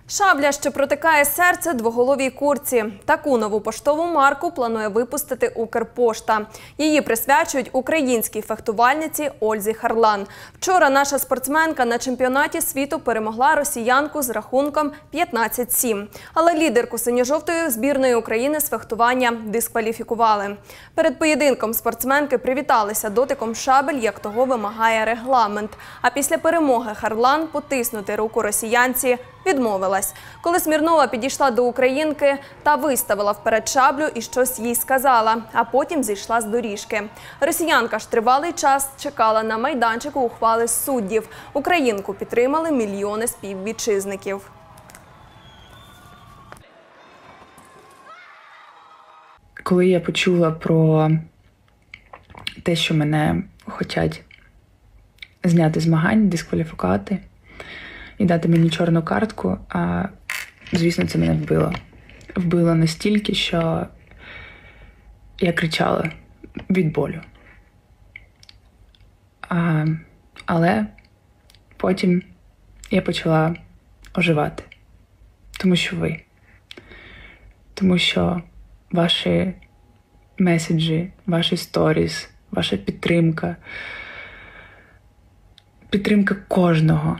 Шабля, що протикає серце двоголовій курці. Таку нову поштову марку планує випустити Укрпошта. Її присвячують українській фехтувальниці Ользі Харлан. Вчора наша спортсменка на чемпіонаті світу перемогла росіянку з рахунком 15-7. Але лідерку синьо-жовтої збірної України з фехтування дискваліфікували. Перед поєдинком спортсменки привіталися дотиком шабель, як того вимагає регламент. А після перемоги Харлан потиснути руку росіянці відмовилась. Коли Смірнова підійшла до українки та виставила вперед шаблю і щось їй сказала, а потім зійшла з доріжки. Росіянка ж тривалий час чекала на майданчику ухвали суддів. Українку підтримали мільйони співвітчизників. Коли я почула про те, що мене хочуть зняти змагань, дискваліфікувати і дати мені чорну картку, звісно, це мене вбило. Вбило настільки, що я кричала від болю. Але потім я почала оживати. Тому що ви. Тому що ваші меседжі, ваші сторіс, ваша підтримка кожного.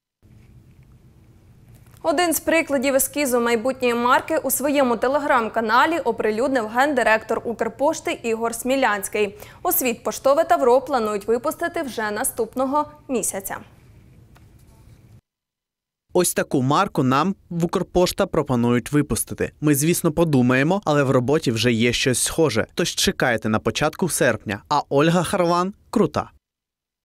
Один з прикладів ескізу майбутньої марки у своєму телеграм-каналі оприлюднив гендиректор Укрпошти Ігор Смілянський. У світ поштове тавро планують випустити вже наступного місяця. Ось таку марку нам в Укрпошта пропонують випустити. Ми, звісно, подумаємо, але в роботі вже є щось схоже. Тож чекайте на початку серпня. А Ольга Харлан – крута.